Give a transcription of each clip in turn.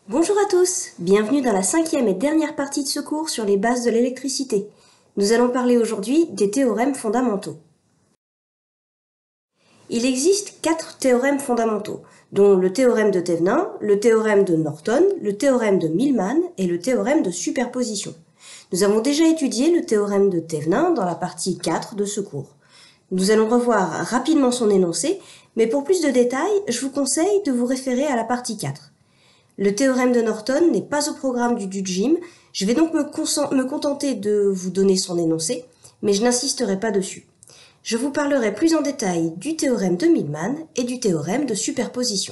Bonjour à tous, bienvenue dans la 5e et dernière partie de ce cours sur les bases de l'électricité. Nous allons parler aujourd'hui des théorèmes fondamentaux. Il existe 4 théorèmes fondamentaux, dont le théorème de Thevenin, le théorème de Norton, le théorème de Millman et le théorème de superposition. Nous avons déjà étudié le théorème de Thevenin dans la partie 4 de ce cours. Nous allons revoir rapidement son énoncé, mais pour plus de détails, je vous conseille de vous référer à la partie 4. Le théorème de Norton n'est pas au programme du DUGIM, je vais donc me contenter de vous donner son énoncé, mais je n'insisterai pas dessus. Je vous parlerai plus en détail du théorème de Millman et du théorème de superposition.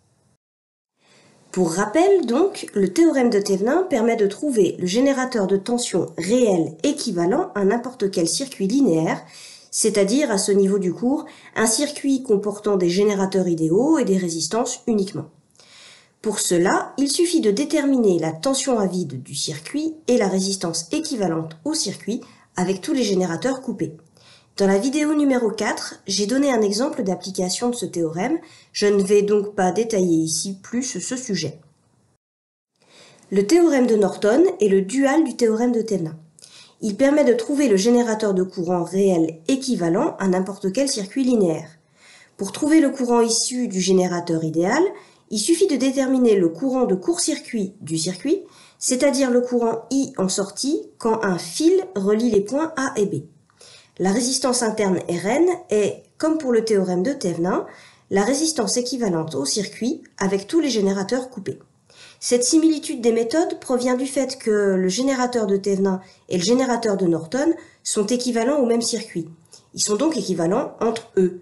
Pour rappel donc, le théorème de Thevenin permet de trouver le générateur de tension réel équivalent à n'importe quel circuit linéaire, c'est-à-dire à ce niveau du cours, un circuit comportant des générateurs idéaux et des résistances uniquement. Pour cela, il suffit de déterminer la tension à vide du circuit et la résistance équivalente au circuit avec tous les générateurs coupés. Dans la vidéo numéro 4, j'ai donné un exemple d'application de ce théorème, je ne vais donc pas détailler ici plus ce sujet. Le théorème de Norton est le dual du théorème de Thevenin. Il permet de trouver le générateur de courant réel équivalent à n'importe quel circuit linéaire. Pour trouver le courant issu du générateur idéal, il suffit de déterminer le courant de court-circuit du circuit, c'est-à-dire le courant I en sortie quand un fil relie les points A et B. La résistance interne Rn est, comme pour le théorème de Thevenin, la résistance équivalente au circuit avec tous les générateurs coupés. Cette similitude des méthodes provient du fait que le générateur de Thevenin et le générateur de Norton sont équivalents au même circuit. Ils sont donc équivalents entre eux.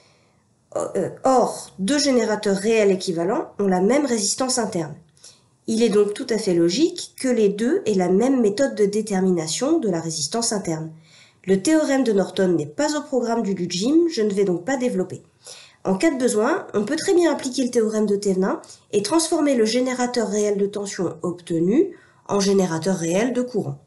Or, deux générateurs réels équivalents ont la même résistance interne. Il est donc tout à fait logique que les deux aient la même méthode de détermination de la résistance interne. Le théorème de Norton n'est pas au programme du DUGIM, je ne vais donc pas développer. En cas de besoin, on peut très bien appliquer le théorème de Thevenin et transformer le générateur réel de tension obtenu en générateur réel de courant.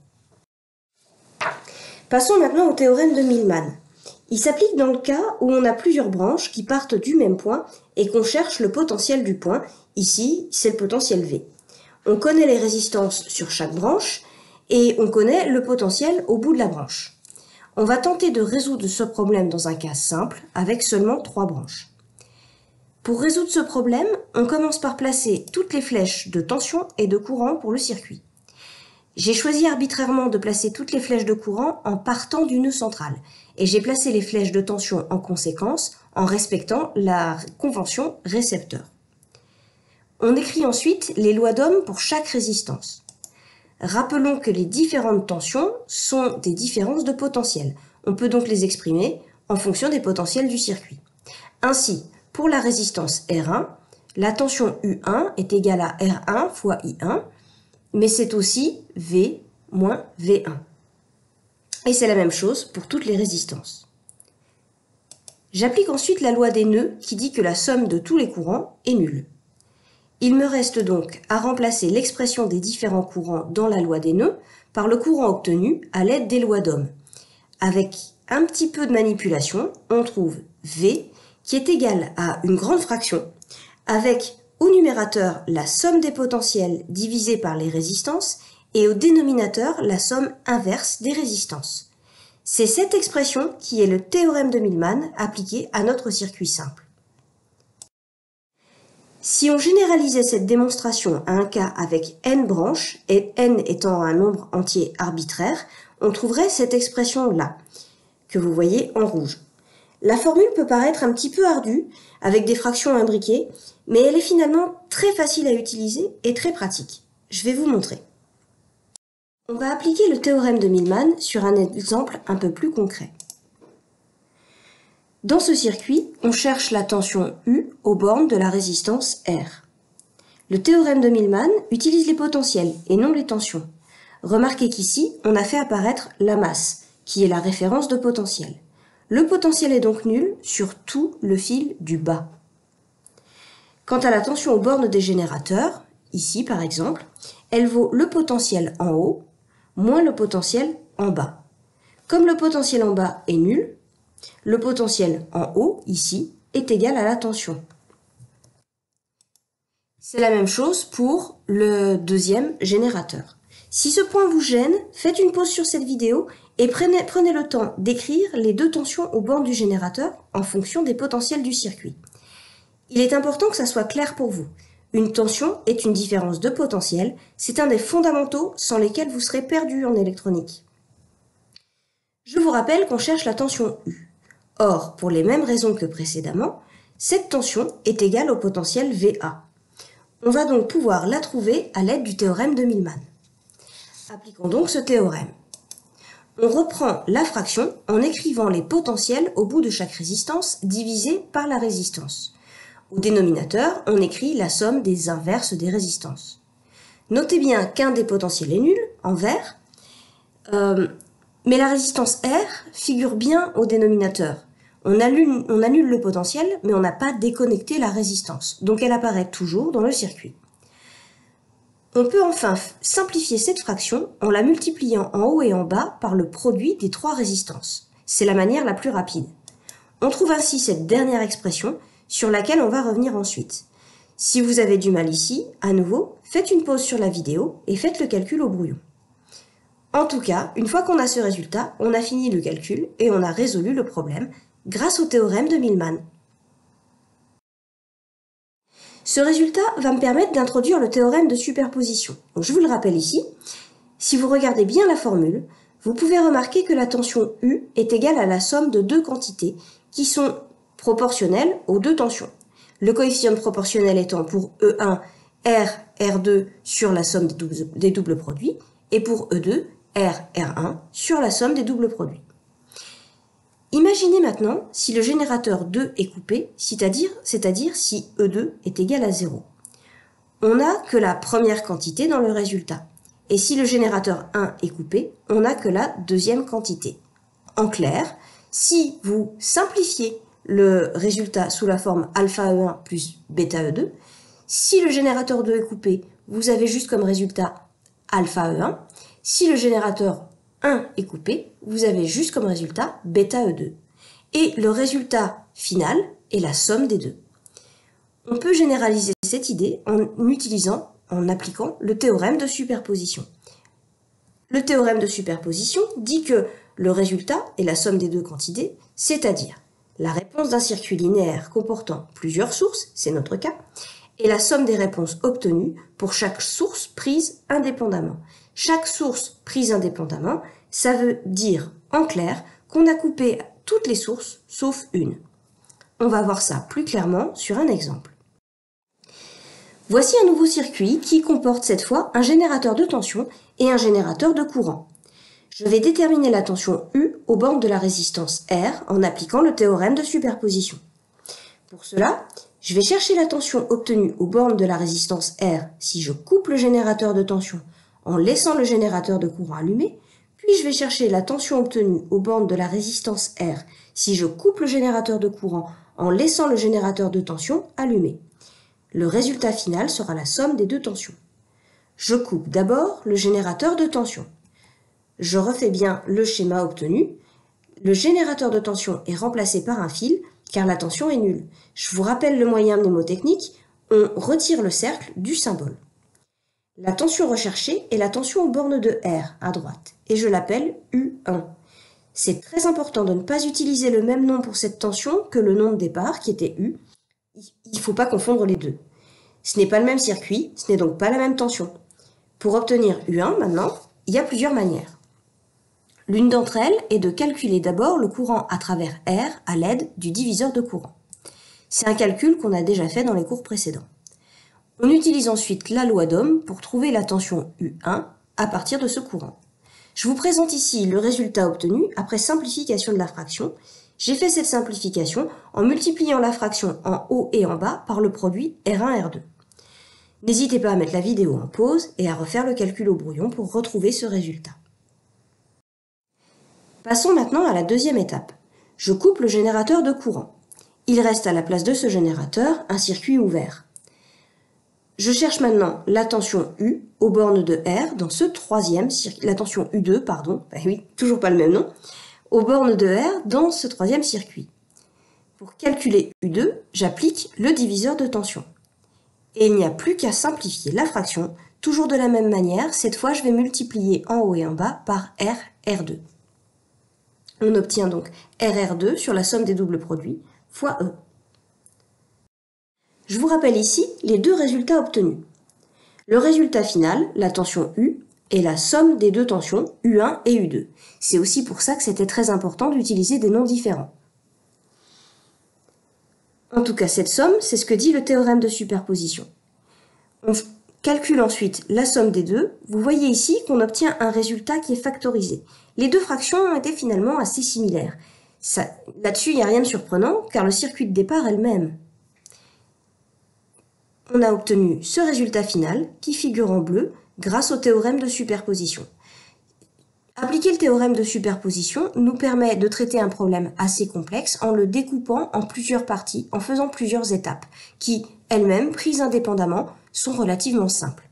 Passons maintenant au théorème de Millman. Il s'applique dans le cas où on a plusieurs branches qui partent du même point et qu'on cherche le potentiel du point. Ici, c'est le potentiel V. On connaît les résistances sur chaque branche et on connaît le potentiel au bout de la branche. On va tenter de résoudre ce problème dans un cas simple avec seulement 3 branches. Pour résoudre ce problème, on commence par placer toutes les flèches de tension et de courant pour le circuit. J'ai choisi arbitrairement de placer toutes les flèches de courant en partant du nœud central et j'ai placé les flèches de tension en conséquence en respectant la convention récepteur. On écrit ensuite les lois d'Ohm pour chaque résistance. Rappelons que les différentes tensions sont des différences de potentiel. On peut donc les exprimer en fonction des potentiels du circuit. Ainsi, pour la résistance R1, la tension U1 est égale à R1 fois I1, mais c'est aussi V moins V1. Et c'est la même chose pour toutes les résistances. J'applique ensuite la loi des nœuds qui dit que la somme de tous les courants est nulle. Il me reste donc à remplacer l'expression des différents courants dans la loi des nœuds par le courant obtenu à l'aide des lois d'Ohm. Avec un petit peu de manipulation, on trouve V qui est égal à une grande fraction avec au numérateur la somme des potentiels divisée par les résistances et au dénominateur la somme inverse des résistances. C'est cette expression qui est le théorème de Millman appliqué à notre circuit simple. Si on généralisait cette démonstration à un cas avec n branches, et n étant un nombre entier arbitraire, on trouverait cette expression-là, que vous voyez en rouge. La formule peut paraître un petit peu ardue, avec des fractions imbriquées, mais elle est finalement très facile à utiliser et très pratique. Je vais vous montrer. On va appliquer le théorème de Millman sur un exemple un peu plus concret. Dans ce circuit, on cherche la tension U aux bornes de la résistance R. Le théorème de Millman utilise les potentiels et non les tensions. Remarquez qu'ici, on a fait apparaître la masse, qui est la référence de potentiel. Le potentiel est donc nul sur tout le fil du bas. Quant à la tension aux bornes des générateurs, ici par exemple, elle vaut le potentiel en haut moins le potentiel en bas. Comme le potentiel en bas est nul, le potentiel en haut, ici, est égal à la tension. C'est la même chose pour le deuxième générateur. Si ce point vous gêne, faites une pause sur cette vidéo et prenez le temps d'écrire les deux tensions aux bornes du générateur en fonction des potentiels du circuit. Il est important que ça soit clair pour vous. Une tension est une différence de potentiel, c'est un des fondamentaux sans lesquels vous serez perdu en électronique. Je vous rappelle qu'on cherche la tension U. Or, pour les mêmes raisons que précédemment, cette tension est égale au potentiel VA. On va donc pouvoir la trouver à l'aide du théorème de Millman. Appliquons donc ce théorème. On reprend la fraction en écrivant les potentiels au bout de chaque résistance divisé par la résistance. Au dénominateur, on écrit la somme des inverses des résistances. Notez bien qu'un des potentiels est nul, en vert, mais la résistance R figure bien au dénominateur. On annule le potentiel, mais on n'a pas déconnecté la résistance, donc elle apparaît toujours dans le circuit. On peut enfin simplifier cette fraction en la multipliant en haut et en bas par le produit des trois résistances. C'est la manière la plus rapide. On trouve ainsi cette dernière expression sur laquelle on va revenir ensuite. Si vous avez du mal ici, à nouveau, faites une pause sur la vidéo et faites le calcul au brouillon. En tout cas, une fois qu'on a ce résultat, on a fini le calcul et on a résolu le problème grâce au théorème de Millman. Ce résultat va me permettre d'introduire le théorème de superposition. Donc, je vous le rappelle ici. Si vous regardez bien la formule, vous pouvez remarquer que la tension U est égale à la somme de deux quantités qui sont proportionnelles aux deux tensions. Le coefficient proportionnel étant pour E1, R2 sur la somme des doubles produits et pour E2, R1 sur la somme des doubles produits. Imaginez maintenant si le générateur 2 est coupé, c'est-à-dire si E2 est égal à 0. On n'a que la première quantité dans le résultat. Et si le générateur 1 est coupé, on n'a que la deuxième quantité. En clair, si vous simplifiez le résultat sous la forme alpha E1 plus bêta E2, si le générateur 2 est coupé, vous avez juste comme résultat alpha E1. Si le générateur 1 est coupé, vous avez juste comme résultat bêta E2. Et le résultat final est la somme des deux. On peut généraliser cette idée en appliquant le théorème de superposition. Le théorème de superposition dit que le résultat est la somme des deux quantités, c'est-à-dire la réponse d'un circuit linéaire comportant plusieurs sources, c'est notre cas, et la somme des réponses obtenues pour chaque source prise indépendamment. Chaque source prise indépendamment, ça veut dire, en clair, qu'on a coupé toutes les sources sauf une. On va voir ça plus clairement sur un exemple. Voici un nouveau circuit qui comporte cette fois un générateur de tension et un générateur de courant. Je vais déterminer la tension U aux bornes de la résistance R en appliquant le théorème de superposition. Pour cela, je vais chercher la tension obtenue aux bornes de la résistance R si je coupe le générateur de tension en laissant le générateur de courant allumé, puis je vais chercher la tension obtenue aux bornes de la résistance R si je coupe le générateur de courant en laissant le générateur de tension allumé. Le résultat final sera la somme des deux tensions. Je coupe d'abord le générateur de tension. Je refais bien le schéma obtenu. Le générateur de tension est remplacé par un fil car la tension est nulle. Je vous rappelle le moyen mnémotechnique, on retire le cercle du symbole. La tension recherchée est la tension aux bornes de R à droite et je l'appelle U1. C'est très important de ne pas utiliser le même nom pour cette tension que le nom de départ qui était U. Il ne faut pas confondre les deux. Ce n'est pas le même circuit, ce n'est donc pas la même tension. Pour obtenir U1 maintenant, il y a plusieurs manières. L'une d'entre elles est de calculer d'abord le courant à travers R à l'aide du diviseur de courant. C'est un calcul qu'on a déjà fait dans les cours précédents. On utilise ensuite la loi d'Ohm pour trouver la tension U1 à partir de ce courant. Je vous présente ici le résultat obtenu après simplification de la fraction. J'ai fait cette simplification en multipliant la fraction en haut et en bas par le produit R1-R2. N'hésitez pas à mettre la vidéo en pause et à refaire le calcul au brouillon pour retrouver ce résultat. Passons maintenant à la deuxième étape. Je coupe le générateur de courant. Il reste à la place de ce générateur un circuit ouvert. Je cherche maintenant la tension U aux bornes de R dans ce troisième circuit, la tension U2, pardon, oui, toujours pas le même nom, aux bornes de R dans ce troisième circuit. Pour calculer U2, j'applique le diviseur de tension. Et il n'y a plus qu'à simplifier la fraction. Toujours de la même manière, cette fois je vais multiplier en haut et en bas par R2. On obtient donc RR2 sur la somme des doubles produits fois E. Je vous rappelle ici les deux résultats obtenus. Le résultat final, la tension U, est la somme des deux tensions U1 et U2. C'est aussi pour ça que c'était très important d'utiliser des noms différents. En tout cas, cette somme, c'est ce que dit le théorème de superposition. On calcule ensuite la somme des deux. Vous voyez ici qu'on obtient un résultat qui est factorisé. Les deux fractions ont été finalement assez similaires. Là-dessus, il n'y a rien de surprenant, car le circuit de départ est le même. On a obtenu ce résultat final, qui figure en bleu, grâce au théorème de superposition. Appliquer le théorème de superposition nous permet de traiter un problème assez complexe en le découpant en plusieurs parties, en faisant plusieurs étapes, qui, elles-mêmes, prises indépendamment, sont relativement simples.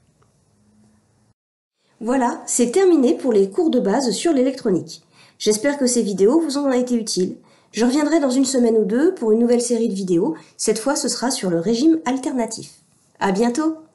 Voilà, c'est terminé pour les cours de base sur l'électronique. J'espère que ces vidéos vous ont été utiles. Je reviendrai dans une semaine ou deux pour une nouvelle série de vidéos. Cette fois, ce sera sur le régime alternatif. À bientôt!